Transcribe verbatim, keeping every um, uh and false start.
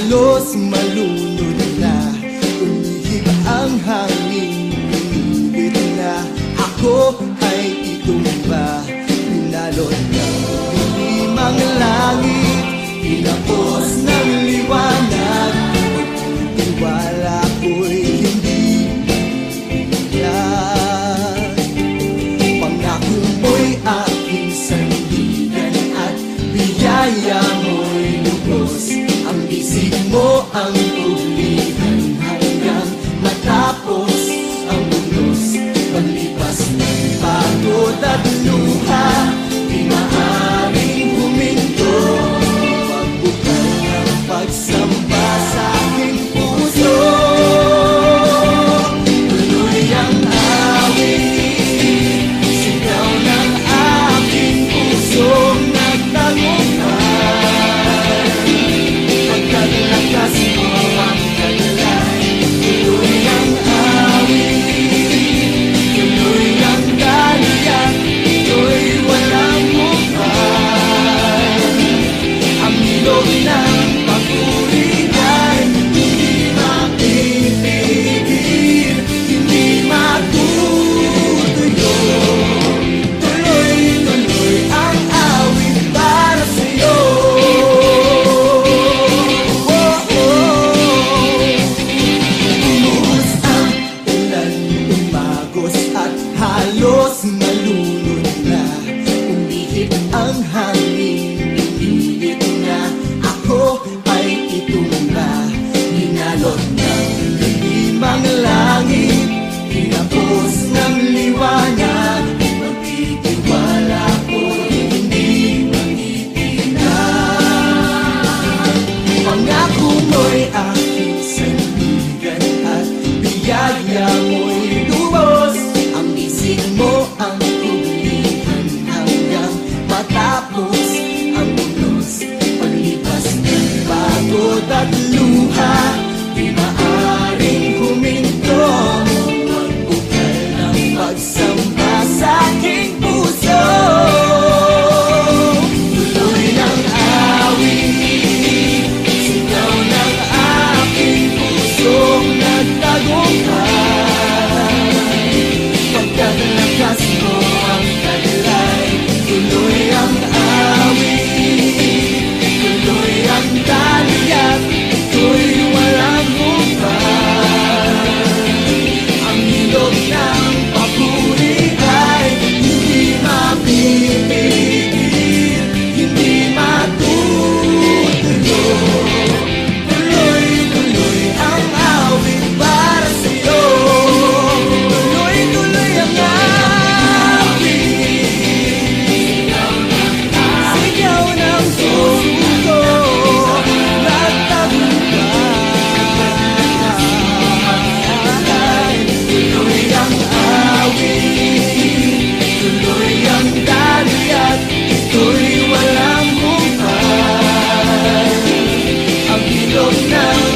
halos malunod na. Umihip ang hangin, pinilit na ako ay itumba. Pinalot ng limang langit, pinapos ng liwanag. Pagtitiwala ko'y hindi bigyan. Pangako mo'y aking sandigan at biyaya mo'y lubos. Ang isip mo ang ulihan hanggang matapos ang unos. Paglipas ng pagod at luha, di maaaring huminto. Pagbukal ng pagsamba sa aking puso, tuloy ang awit, sigaw ng aking pusong nagtagumpay. Pagkalakas mo ang taglay, tuloy ang awit, tuloy ang dalian, ito'y walang hukay. Ang ilog ng papuri ay hindi mapipigil, hindi matutuyo. Tuloy-tuloy ang awit para sa'yo. Umuhos ang ulan, umagos at halos malunod na. Umihip ang hangin, pinilit na ako ay itumba. Hinalot ng limang langit, pinapos ng liwanag. Magtitiwala ko'y hindi mangitinan. Pangako mo'y aking sandigan at biyaya mo'y lubos. Ang isip mo ang ulihan hanggang matapos ang unos. Paglipas ng pagod at luha, di maaaring huminto. Pagbukal ng pagsamba sa aking puso, tuloy ang awit, sigaw ng aking pusong nagtagumpay. Pagkalakas mo ang taglay, tuloy ang awit, tuloy ang dalian, ito'y walang hukay. Ang ilog ng papuri ay hindi mapipigil, hindi matutuyo. Tuloy-tuloy ang awit para sa'yo. Tuloy-tuloy ang awit, sigaw ng puso ko, nagtagumpay. Tuloy ang awit, tuloy ang dalian, ito'y walang hukay. Ang ilog ng